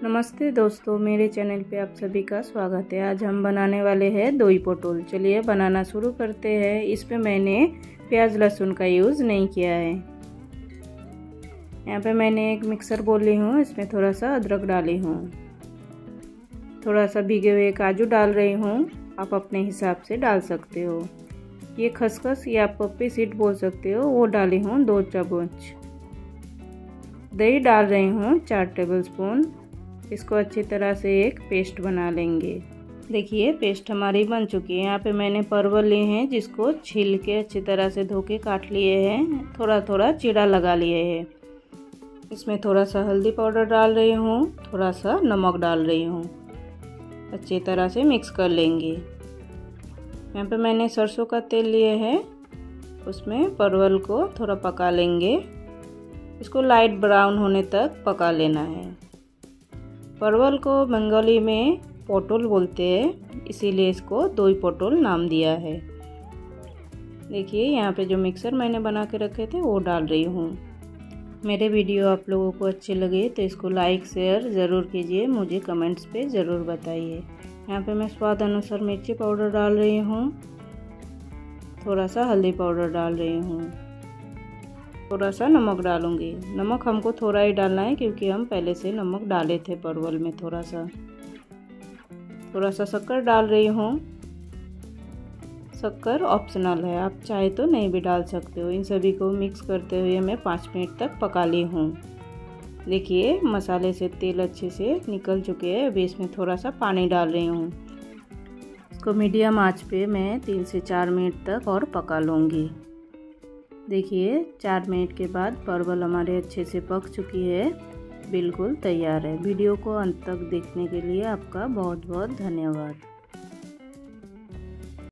नमस्ते दोस्तों, मेरे चैनल पे आप सभी का स्वागत है। आज हम बनाने वाले हैं दही पटोल। चलिए बनाना शुरू करते हैं। इस पे मैंने प्याज लहसुन का यूज़ नहीं किया है। यहाँ पे मैंने एक मिक्सर बोल ली हूँ, इसमें थोड़ा सा अदरक डाली हूँ, थोड़ा सा भीगे हुए काजू डाल रही हूँ, आप अपने हिसाब से डाल सकते हो। ये खसखस या पप्पी सीड बोल सकते हो, वो डाली हूँ 2 चम्मच। दही डाल रही हूँ 4 टेबलस्पून। इसको अच्छी तरह से एक पेस्ट बना लेंगे। देखिए पेस्ट हमारी बन चुकी है। यहाँ पे मैंने परवल लिए हैं, जिसको छील के अच्छी तरह से धो के काट लिए हैं, थोड़ा थोड़ा चीरा लगा लिए हैं। इसमें थोड़ा सा हल्दी पाउडर डाल रही हूँ, थोड़ा सा नमक डाल रही हूँ, अच्छी तरह से मिक्स कर लेंगे। यहाँ पे मैंने सरसों का तेल लिए है, उसमें परवल को थोड़ा पका लेंगे। इसको लाइट ब्राउन होने तक पका लेना है। परवल को बंगाली में पटोल बोलते हैं, इसीलिए इसको दही पटोल नाम दिया है। देखिए यहाँ पे जो मिक्सर मैंने बना के रखे थे वो डाल रही हूँ। मेरे वीडियो आप लोगों को अच्छे लगे तो इसको लाइक शेयर ज़रूर कीजिए, मुझे कमेंट्स पे ज़रूर बताइए। यहाँ पे मैं स्वाद अनुसार मिर्ची पाउडर डाल रही हूँ, थोड़ा सा हल्दी पाउडर डाल रही हूँ, थोड़ा सा नमक डालूंगी। नमक हमको थोड़ा ही डालना है क्योंकि हम पहले से नमक डाले थे परवल में। थोड़ा सा शक्कर डाल रही हूँ। शक्कर ऑप्शनल है, आप चाहे तो नहीं भी डाल सकते हो। इन सभी को मिक्स करते हुए मैं 5 मिनट तक पका ली हूँ। देखिए मसाले से तेल अच्छे से निकल चुके हैं। अभी इसमें थोड़ा सा पानी डाल रही हूँ। इसको मीडियम आंच पे मैं 3 से 4 मिनट तक और पका लूँगी। देखिए 4 मिनट के बाद परवल हमारे अच्छे से पक चुकी है, बिल्कुल तैयार है। वीडियो को अंत तक देखने के लिए आपका बहुत बहुत धन्यवाद।